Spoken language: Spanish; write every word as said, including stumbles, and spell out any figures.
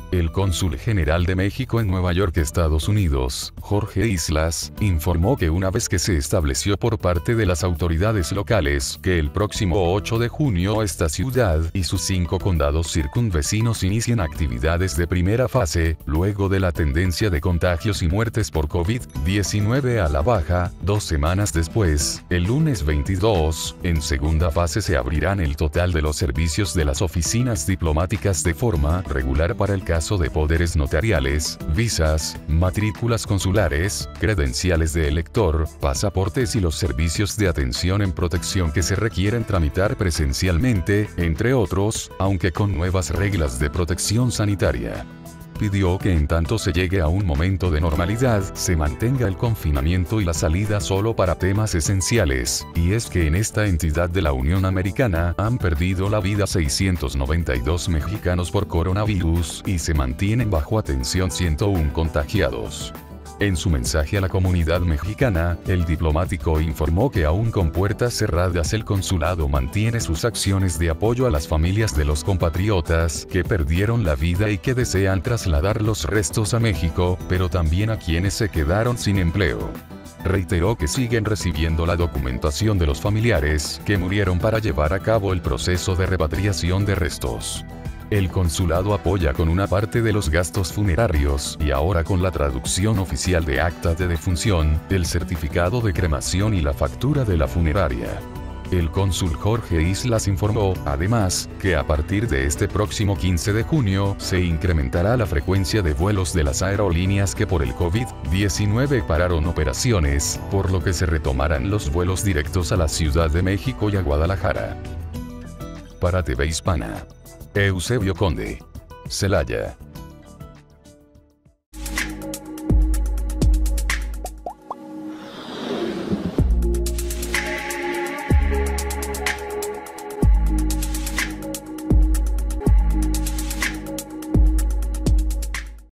El cónsul general de México en Nueva York, Estados Unidos, Jorge Islas, informó que una vez que se estableció por parte de las autoridades locales que el próximo ocho de junio esta ciudad y sus cinco condados circunvecinos inician actividades de primera fase, luego de la tendencia de contagios y muertes por COVID diecinueve a la baja, dos semanas después, el lunes veintidós, en segunda fase se abrirán el total de los servicios de las oficinas diplomáticas de forma regular para el caso de poderes notariales, visas, matrículas consulares, credenciales de elector, pasaportes y los servicios de atención en protección que se requieren tramitar presencialmente, entre otros, aunque con nuevas reglas de protección sanitaria. Pidió que en tanto se llegue a un momento de normalidad, se mantenga el confinamiento y la salida solo para temas esenciales, y es que en esta entidad de la Unión Americana han perdido la vida seiscientos noventa y dos mexicanos por coronavirus, y se mantienen bajo atención ciento uno contagiados. En su mensaje a la comunidad mexicana, el diplomático informó que aún con puertas cerradas el consulado mantiene sus acciones de apoyo a las familias de los compatriotas que perdieron la vida y que desean trasladar los restos a México, pero también a quienes se quedaron sin empleo. Reiteró que siguen recibiendo la documentación de los familiares que murieron para llevar a cabo el proceso de repatriación de restos. El consulado apoya con una parte de los gastos funerarios y ahora con la traducción oficial de acta de defunción, el certificado de cremación y la factura de la funeraria. El cónsul Jorge Islas informó, además, que a partir de este próximo quince de junio se incrementará la frecuencia de vuelos de las aerolíneas que por el COVID diecinueve pararon operaciones, por lo que se retomarán los vuelos directos a la Ciudad de México y a Guadalajara. Para T V Hispana, Eusebio Conde, Celaya.